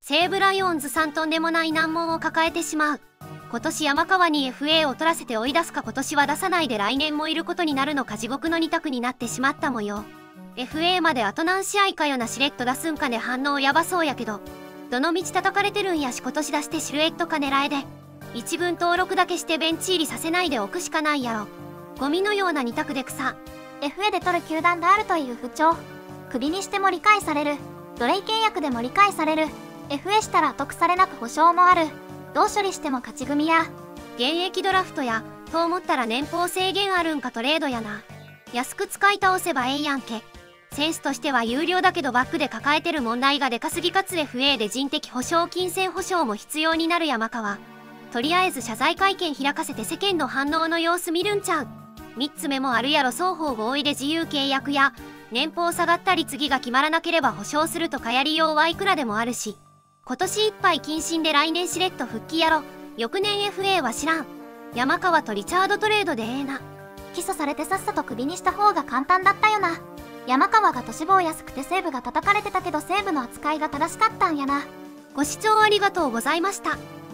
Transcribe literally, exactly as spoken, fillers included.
西武ライオンズさんとんでもない難問を抱えてしまう。今年山川に エフエー を取らせて追い出すか、今年は出さないで来年もいることになるのか、地獄のに択になってしまった模様。 エフエー まであと何試合かよな。しれっと出すんかね。反応やばそうやけどどの道叩かれてるんやし、今年出してシルエットか狙えで一軍登録だけしてベンチ入りさせないでおくしかないやろ。ゴミのようなに択で草。 エフエー で取る球団があるという不調。クビにしても理解される。奴隷契約でも理解される。 エフエー したら得されなく保証もある。どう処理しても勝ち組や。 現役ドラフトやと思ったら年俸制限あるんか。トレードやな。安く使い倒せばええやんけ。センスとしては有料だけどバックで抱えてる問題がでかすぎ、かつ エフエー で人的保証金銭保証も必要になる山川。とりあえず謝罪会見開かせて世間の反応の様子見るんちゃう。みっつめもあるやろ。双方合意で自由契約や年俸下がったり次が決まらなければ保証するとか、やりようはいくらでもあるし、今年いっぱい謹慎で来年しれっと復帰やろ。翌年 エフエー は知らん。山川とリチャードトレードでええな。 起訴されてさっさとクビにした方が簡単だったよな。山川が年俸安くて西武が叩かれてたけど西武の扱いが正しかったんやな。 ご視聴ありがとうございました。